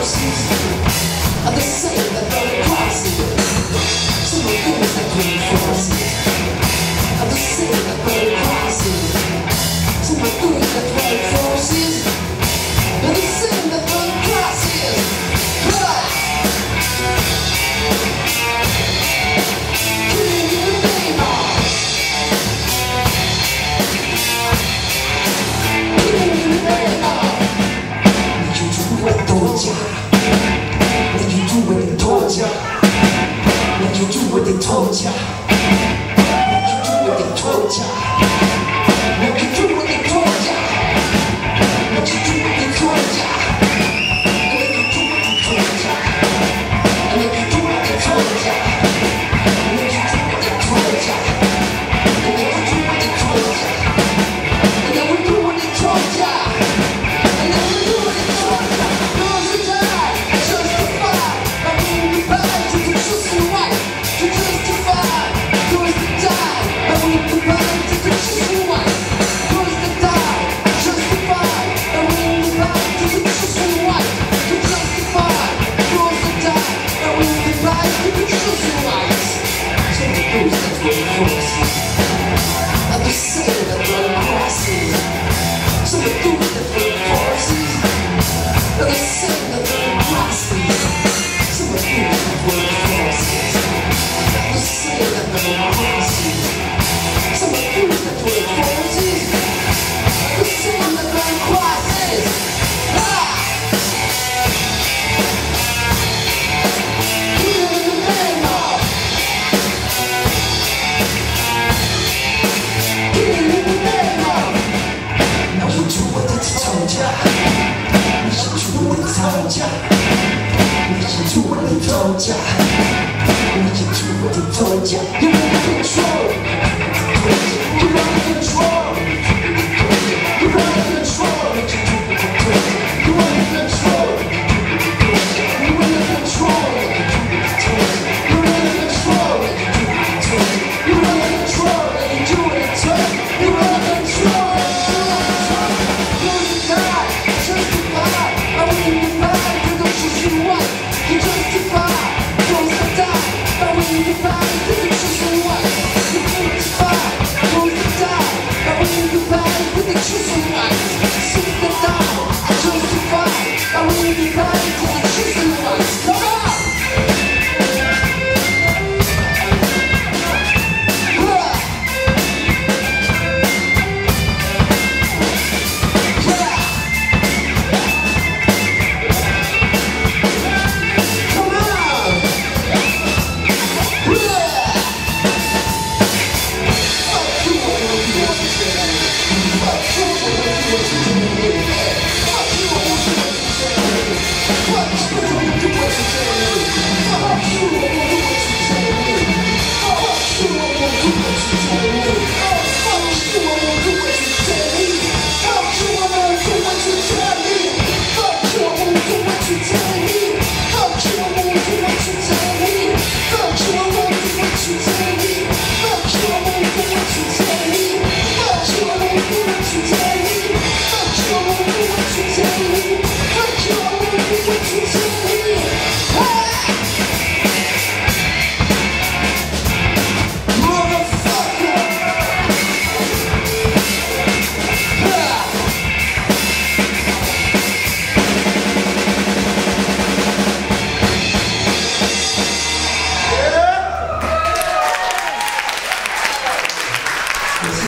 forces are the same that run across it. Some of those that run forces are the same that run across it. Some of those that run forces are the same that run across it. When you do what they told ya, when you do what they told ya, when you do what they told ya, when you do what they told ya, when you do what they told ya, when you do what they told ya, when you do what they told ya, when you do what they told ya, when you do what they told ya, and then we do what they told ya, and then we do what they told ya. Justify, I will be back.